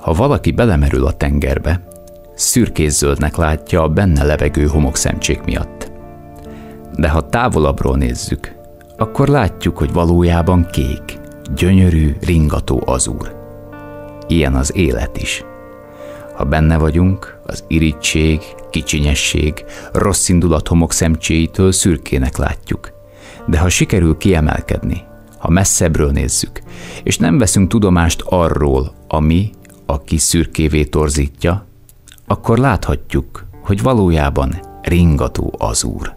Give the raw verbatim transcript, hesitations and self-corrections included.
Ha valaki belemerül a tengerbe, szürkészöldnek látja a benne levegő homokszemcsék miatt. De ha távolabbról nézzük, akkor látjuk, hogy valójában kék, gyönyörű, ringató azúr. Ilyen az élet is. Ha benne vagyunk, az irigység, kicsinyesség, rossz indulat homokszemcséitől szürkének látjuk. De ha sikerül kiemelkedni, ha messzebbről nézzük, és nem veszünk tudomást arról, ami, aki szürkévé torzítja, akkor láthatjuk, hogy valójában ringató azúr.